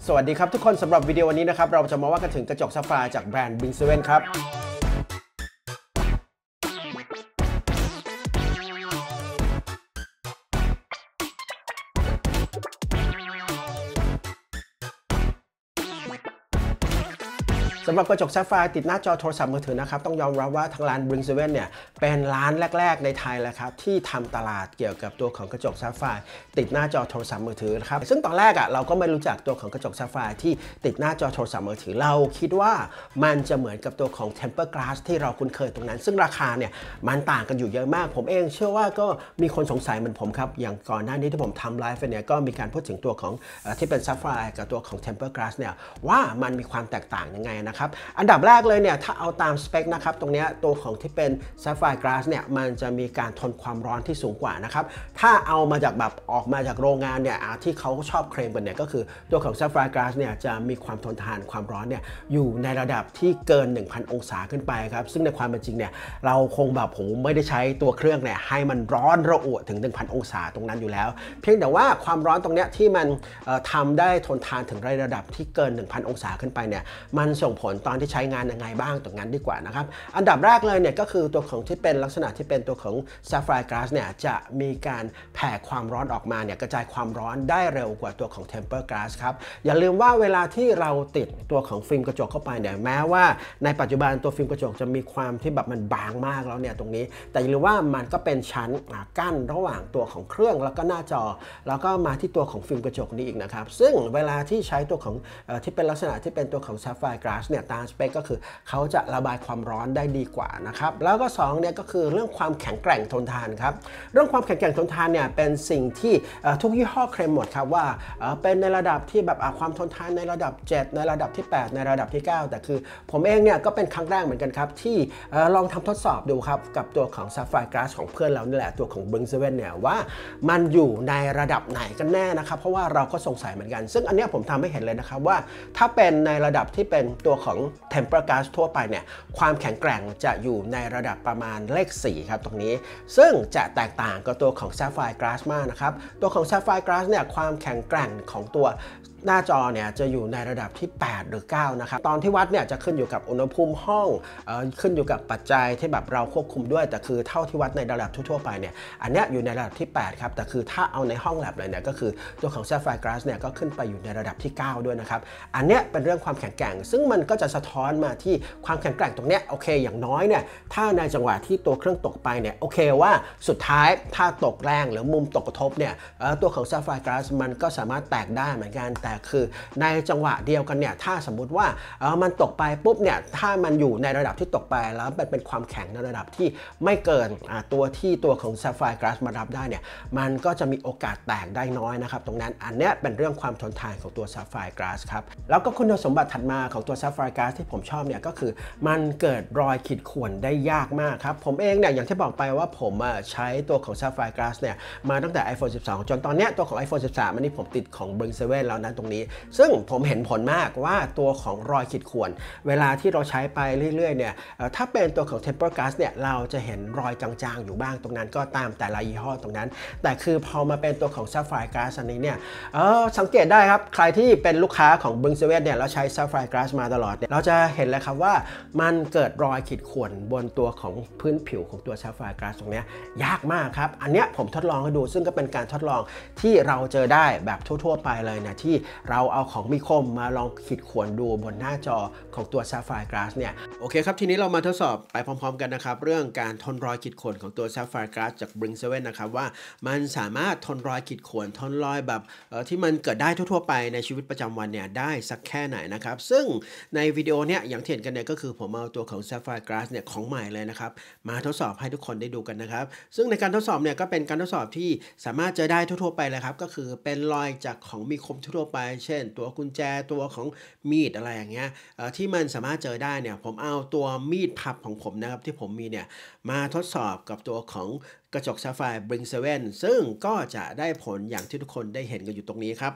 สวัสดีครับทุกคนสำหรับวิดีโอวันนี้นะครับเราจะมาว่ากันถึงกระจกซัฟไฟร์จากแบรนด์ Blink 7ครับสำหรับกระจกซัฟไฟร์ติดหน้าจอโทรศัพท์มือถือนะครับต้องยอมรับว่าทางร้าน Blink 7เนี่ยเป็นร้านแรกๆในไทยแล้วครับที่ทำตลาดเกี่ยวกับตัวของกระจกซัฟไฟร์ติดหน้าจอโทรศัพท์มือถือครับซึ่งตอนแรกเราก็ไม่รู้จักตัวของกระจกซัฟไฟร์ที่ติดหน้าจอโทรศัพท์มือถือเราคิดว่ามันจะเหมือนกับตัวของ Tempered Glass ที่เราคุ้นเคยตรงนั้นซึ่งราคาเนี่ยมันต่างกันอยู่เยอะมากผมเองเชื่อว่าก็มีคนสงสัยเหมือนผมครับอย่างก่อนหน้านี้ที่ผมทำไลฟ์เนี่ยก็มีการพูดถึงตัวของที่เป็นซัฟไฟร์กับตัวของ Tempered Glass เนี่ยว่ามันมีความแตกต่างยังไงนะครับอันดับแรกเลยเนี่ยถ้าเอาตามสเปคนะครับตรงนี้ตัวของที่เป็น Sapphire Glass เนี่ยมันจะมีการทนความร้อนที่สูงกว่านะครับถ้าเอามาจากแบบออกมาจากโรงงานเนี่ยที่เขาชอบเคลมกันเนี่ยก็คือตัวของ Sapphire Glass เนี่ยจะมีความทนทานความร้อนเนี่ยอยู่ในระดับที่เกิน 1,000 องศาขึ้นไปครับซึ่งในความเป็นจริงเนี่ยเราคงแบบผมไม่ได้ใช้ตัวเครื่องเนี่ยให้มันร้อนระอุถึง 1,000 องศาตรงนั้นอยู่แล้วเพียงแต่ว่าความร้อนตรงนี้ที่มันทำได้ทนทานถึงระดับที่เกิน 1,000 องศาขึ้นไปเนี่ยมันส่งผลตอนที่ใช้งานยังไงบ้างตรงนั้นดีกว่านะครับอันดับแรกเลยเนี่ยก็คือตัวของที่เป็นลักษณะที่เป็นตัวของ Sapphire Glass เนี่ยจะมีการแผ่ความร้อนออกมาเนี่ยกระจายความร้อนได้เร็วกว่าตัวของ Tempered Glass ครับอย่าลืมว่าเวลาที่เราติดตัวของฟิล์มกระจกเข้าไปเนี่ยแม้ว่าในปัจจุบันตัวฟิล์มกระจกจะมีความที่แบบมันบางมากแล้วเนี่ยตรงนี้แต่อย่าลืมว่ามันก็เป็นชั้นกั้นระหว่างตัวของเครื่องแล้วก็หน้าจอแล้วก็มาที่ตัวของฟิล์มกระจกนี้อีกนะครับซึ่งเวลาที่ใช้ตัวของที่เป็นลักษณะที่เป็นตัวของ Sapphire Glass เนี่ยตามสเปคก็คือเขาจะระบายความร้อนได้ดีกว่านะครับแล้วก็2เนี่ยก็คือเรื่องความแข็งแกร่งทนทานครับเรื่องความแข็งแกร่งทนทานเนี่ยเป็นสิ่งที่ทุกยี่ห้อเคลมหมดครับว่าเป็นในระดับที่แบบความทนทานในระดับ7ในระดับที่8ในระดับที่9แต่คือผมเองเนี่ยก็เป็นครั้งแรกเหมือนกันครับที่ลองทำทดสอบดูครับกับตัวของ Sapphire Glass ของเพื่อนเรานี่แหละตัวของ Blink 7เนี่ยว่ามันอยู่ในระดับไหนกันแน่นะครับเพราะว่าเราก็สงสัยเหมือนกันซึ่งอันนี้ผมทำให้เห็นเลยนะครับว่าถ้าเป็นในระดับที่เป็นตัวของ Tempered Glass ทั่วไปเนี่ยความแข็งแกร่งจะอยู่ในระดับประมาณเลข4ครับตรงนี้ซึ่งจะแตกต่างกับตัวของ Sapphire Glass มากนะครับตัวของ Sapphire Glass เนี่ยความแข็งแกร่งของตัวหน้าจอเนี่ยจะอยู่ในระดับที่8หรือ9นะครับตอนที่วัดเนี่ยจะขึ้นอยู่กับอุณหภูมิห้องขึ้นอยู่กับปัจจัยที่แบบเราควบคุมด้วยแต่คือเท่าที่วัดในระดับทั่วไปเนี่ยอันนี้อยู่ในระดับที่8ครับแต่คือถ้าเอาในห้องแลบเลยเนี่ยก็คือตัวของ Sapphire Glass เนี่ยก็ขึ้นไปอยู่ในระดับที่9ด้วยนะครับอันนี้เป็นเรื่องความแข็งแกร่งซึ่งมันก็จะสะท้อนมาที่ความแข็งแกร่งตรงนี้โอเคอย่างน้อยเนี่ยถ้าในจังหวะที่ตัวเครื่องตกไปเนี่ยโอเคว่าสุดท้ายถ้าตกแรงหรือมุมตกกระทบเนี่ยตัวของ Sapphire Glass มันก็สามารถแตกได้เหมือนกันแต่คือในจังหวะเดียวกันเนี่ยถ้าสมมุติว่ามันตกไปปุ๊บเนี่ยถ้ามันอยู่ในระดับที่ตกไปแล้วเป็นความแข็งในระดับที่ไม่เกินตัวของ Sapphire Glass มารับได้เนี่ยมันก็จะมีโอกาสแตกได้น้อยนะครับตรงนั้นอันนี้เป็นเรื่องความทนทานของตัว Sapphire Glass ครับแล้วก็คุณสมบัติถัดมาของตัว Sapphire Glass ที่ผมชอบเนี่ยก็คือมันเกิดรอยขีดข่วนได้ยากมากครับผมเองเนี่ยอย่างที่บอกไปว่าผมใช้ตัวของ Sapphire Glass เนี่ยมาตั้งแต่ iPhone 12 จนตอนนี้ตัวของ iPhone 13 อันนี้ผมติดของ Blink 7แล้วนะตรงนี้ซึ่งผมเห็นผลมากว่าตัวของรอยขีดข่วนเวลาที่เราใช้ไปเรื่อยๆเนี่ยถ้าเป็นตัวของ Tempered Glass เนี่ยเราจะเห็นรอยจางๆอยู่บ้างตรงนั้นก็ตามแต่ละยี่ห้อตรงนั้นแต่คือพอมาเป็นตัวของ Sapphire Glass อันนี้เนี่ยสังเกตได้ครับใครที่เป็นลูกค้าของ Blink 7เนี่ยแล้วใช้ Sapphire Glass มาตลอดเนี่ยเราจะเห็นเลยครับว่ามันเกิดรอยขีดข่วนบนตัวของพื้นผิวของตัว Sapphire Glass ตรงนี้ยากมากครับอันเนี้ยผมทดลองให้ดูซึ่งก็เป็นการทดลองที่เราเจอได้แบบทั่วๆไปเลยนะที่เราเอาของมีคมมาลองขีดข่วนดูบนหน้าจอของตัว Sapphire Glass เนี่ยโอเคครับทีนี้เรามาทดสอบไปพร้อมๆกันนะครับเรื่องการทนรอยขีดข่วนของตัว Sapphire Glass จาก Blink 7นะครับว่ามันสามารถทนรอยขีดข่วนทนรอยแบบที่มันเกิดได้ทั่วๆไปในชีวิตประจำวันเนี่ยได้สักแค่ไหนนะครับซึ่งในวิดีโอเนี่ยอย่างที่เห็นกันเนี่ยก็คือผมเอาตัวของ Sapphire Glass เนี่ยของใหม่เลยนะครับมาทดสอบให้ทุกคนได้ดูกันนะครับซึ่งในการทดสอบเนี่ยก็เป็นการทดสอบที่สามารถเจอได้ทั่วๆไปเลยครับก็คือเป็นรอยจากของมีคมทั่วไปเช่นตัวกุญแจตัวของมีดอะไรอย่างเงี้ยที่มันสามารถเจอได้เนี่ยผมเอาตัวมีดพับของผมนะครับที่ผมมีเนี่ยมาทดสอบกับตัวของกระจก Sapphire Blink 7ซึ่งก็จะได้ผลอย่างที่ทุกคนได้เห็นกันอยู่ตรงนี้ครับ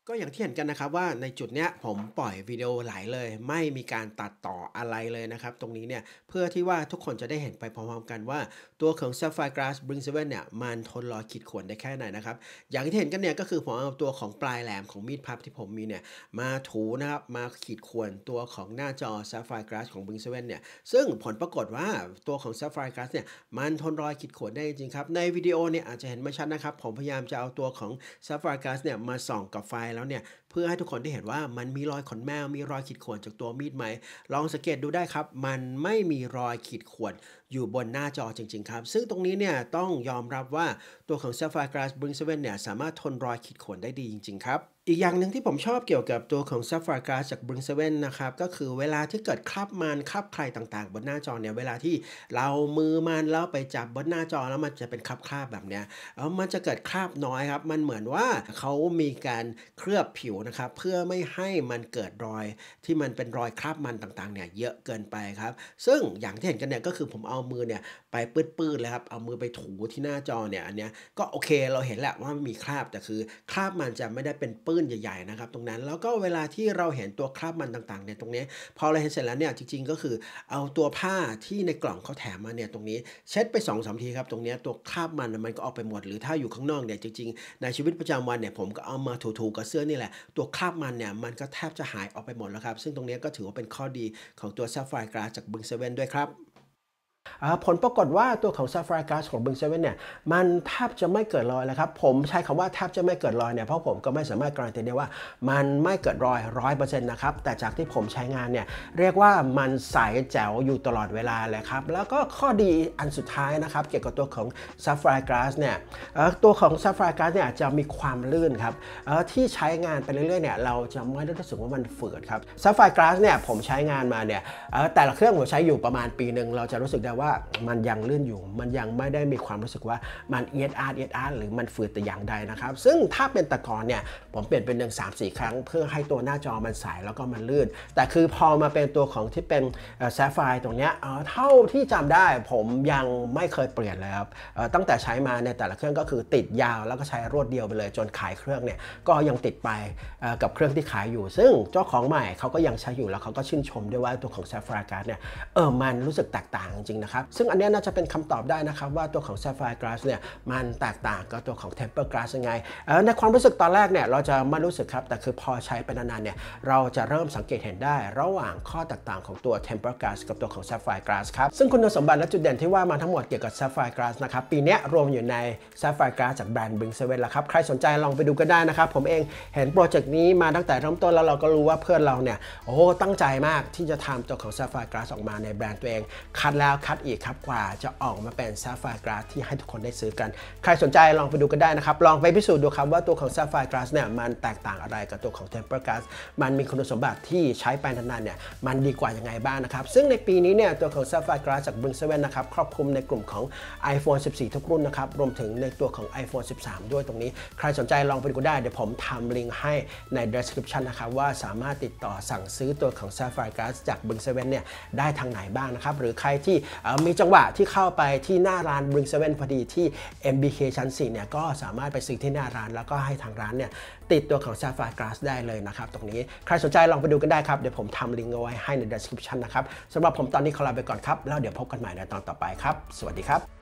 ก็อย่างที่เห็นกันนะครับว่าในจุดเนี้ยผมปล่อยวิดีโอไหลเลยไม่มีการตัดต่ออะไรเลยนะครับตรงนี้เนี่ยเพื่อที่ว่าทุกคนจะได้เห็นไปพร้อมๆกันว่าตัวของ Sapphire Glass Blink 7เนี่ยมันทนรอยขีดข่วนได้แค่ไหนนะครับอย่างที่เห็นกันเนี่ยก็คือผมเอาตัวของปลายแหลมของมีดพับที่ผมมีเนี่ยมาถูนะครับมาขีดข่วนตัวของหน้าจอ Sapphire Glass ของ Blink 7เนี่ยซึ่งผลปรากฏว่าตัวของ Sapphire Glass เนี่ยมันทนรอยขีดข่วนได้จริงๆครับในวิดีโอเนี่ยอาจจะเห็นไม่ชัดนะครับผมพยายามจะเอาตัวของ Sapphire Glass เนี่ยมาส่องกับไฟแล้วเนี่ยเพื่อให้ทุกคนได้เห็นว่ามันมีรอยขนแมวมีรอยขีดข่วนจากตัวมีดไหมลองสังเกตดูได้ครับมันไม่มีรอยขีดข่วนอยู่บนหน้าจอจริงๆครับซึ่งตรงนี้เนี่ยต้องยอมรับว่าตัวของ Sapphire Glass Blink 7เนี่ยสามารถทนรอยขีดข่วนได้ดีจริงๆครับอีกอย่างหนึ่งที่ผมชอบเกี่ยวกับตัวของ Sapphire Glass จาก Blink 7นะครับก็คือเวลาที่เกิดคราบมันคราบใครต่างๆบนหน้าจอเนี่ยเวลาที่เรามือมันแล้วไปจับบนหน้าจอแล้วมันจะเป็นคราบๆแบบเนี้ยมันจะเกิดคราบน้อยครับมันเหมือนว่าเขามีการเคลือบผิวนะครับเพื่อไม่ให้มันเกิดรอยที่มันเป็นรอยคราบมันต่างๆเนี่ยเยอะเกินไปครับซึ่งอย่างที่เห็นกันเนี่ยก็คือผมเอามือเนี่ยไปปื้ดๆเลยครับเอามือไปถูที่หน้าจอเนี่ยอันเนี้ยก็โอเคเราเห็นแหละว่ามันมีคราบแต่คือคราบมันจะไม่ได้เป็นปื้นใหญ่ๆนะครับตรงนั้นแล้วก็เวลาที่เราเห็นตัวคราบมันต่างๆเนี่ยตรงนี้พอเราเห็นเสร็จแล้วเนี่ยจริงๆก็คือเอาตัวผ้าที่ในกล่องเขาแถมมาเนี่ยตรงนี้เช็ดไป 2-3 ทีครับตรงนี้ตัวคราบมันก็ออกไปหมดหรือถ้าอยู่ข้างนอกเนี่ยจริงๆในชีวิตประจำวันเนี่ยผมก็เอามาถูๆกับเสื้อนี่แหละตัวคราบมันเนี่ยมันก็แทบจะหายออกไปหมดแล้วครับซึ่งตรงนี้ก็ถือว่าเป็นข้อดีของตัว Sapphire Glass จาก Blink 7ด้วยครับผลปรากฏว่าตัวของ Sapphire Glass ของ Blink 7เนี่ยมันแทบจะไม่เกิดรอยเลยครับผมใช้คำว่าแทบจะไม่เกิดรอยเนี่ยเพราะผมก็ไม่สามารถการันตีได้ว่ามันไม่เกิดรอย 100% นะครับแต่จากที่ผมใช้งานเนี่ยเรียกว่ามันใสแจ๋วอยู่ตลอดเวลาเลยครับแล้วก็ข้อดีอันสุดท้ายนะครับเกี่ยวกับตัวของ Sapphire Glass เนี่ยตัวของ Sapphire Glass เนี่ยจะมีความลื่นครับที่ใช้งานไปเรื่อยๆเนี่ยเราจะไม่ได้รู้สึกว่ามันฝืดครับ Sapphire Glass เนี่ยผมใช้งานมาเนี่ยแต่ละเครื่องผมใช้อยู่ประมาณปีนึงเราจะรู้สึกได้ว่ามันยังลื่นอยู่มันยังไม่ได้มีความรู้สึกว่ามันเอียดอาร์หรือมันฝืดแต่อย่างใดนะครับซึ่งถ้าเป็นแต่ก่อนเนี่ยผมเปลี่ยนเป็น1-3-4 ครั้งเพื่อให้ตัวหน้าจอมันใสแล้วก็มันลื่นแต่คือพอมาเป็นตัวของที่เป็นSapphire ตรงเนี้ยเท่าที่จำได้ผมยังไม่เคยเปลี่ยนเลยครับตั้งแต่ใช้มาในแต่ละเครื่องก็คือติดยาวแล้วก็ใช้รวดเดียวไปเลยจนขายเครื่องเนี่ยก็ยังติดไปกับเครื่องที่ขายอยู่ซึ่งเจ้าของใหม่เขาก็ยังใช้อยู่แล้วเขาก็ชื่นชมด้วยว่าตัวของ Sapphire Glass เนี่ยมันรู้สึกแตกต่างจริงๆนะครับซึ่งอันนี้น่าจะเป็นคำตอบได้นะครับว่าตัวของ Sapphire Glass เนี่ยมันแตกต่างกับตัวของ Tempered Glass ยังไงในความรู้สึกตอนแรกเนี่ยเราจะไม่รู้สึกครับแต่คือพอใช้ไปนานๆเนี่ยเราจะเริ่มสังเกตเห็นได้ระหว่างข้อแตกต่างของตัว Tempered Glass กับตัวของ Sapphire Glass ครับซึ่งคุณสมบัติและจุดเด่นที่ว่ามาทั้งหมดเกี่ยวกับ Sapphire Glass นะครับปีนี้รวมอยู่ใน Sapphire Glass จากแบรนด์ Blink 7แล้วครับใครสนใจลองไปดูกันได้นะครับผมเองเห็นโปรเจกต์นี้มาตั้งแต่เริ่มต้นแล้วเราก็รู้ว่าเพื่อนเราเนี่ยตั้งใจมากที่จะทำตัวของ Sapphire Glass ออกมาในแบรนด์ตัวเองคัดแล้วคัดอีกครับกว่าจะออกมาเป็น Sapphire Glass ที่ให้ทุกคนได้ซื้อกันใครสนใจลองไปดูกันได้นะครับลองไปพิสูจน์ดูครับว่าตัวของ Sapphire Glass เนี่ยมันแตกต่างอะไรกับตัวของ Tempered Glass มันมีคุณสมบัติที่ใช้ไปนานๆเนี่ยมันดีกว่ายังไงบ้างนะครับซึ่งในปีนี้เนี่ยตัวของ Sapphire Glass จาก Blink 7นะครับครอบคลุมในกลุ่มของ iPhone 14 ทุกรุ่นนะครับรวมถึงในตัวของ iPhone 13 ด้วยตรงนี้ใครสนใจลองไปดูได้เดี๋ยวผมทำลิงก์ให้ใน description นะครับว่าสามารถติดต่อสั่งซื้อตัวของ Sapphire Glass จาก Blink 7เนี่ยได้ทางไหนบ้างนะครับหรือใครที่มีจังหวะที่เข้าไปที่หน้าร้าน Blink 7พอดีที่ MBK ชั้น 4เนี่ยก็สามารถไปซื้อที่หน้าร้านแล้วก็ให้ทางร้านเนี่ยติดตัวของ Sapphire Glass ได้เลยนะครับตรงนี้ใครสนใจลองไปดูกันได้ครับเดี๋ยวผมทำลิงก์เอาไว้ให้ใน description นะครับสำหรับผมตอนนี้ขอลาไปก่อนครับแล้วเดี๋ยวพบกันใหม่ในตอนต่อไปครับสวัสดีครับ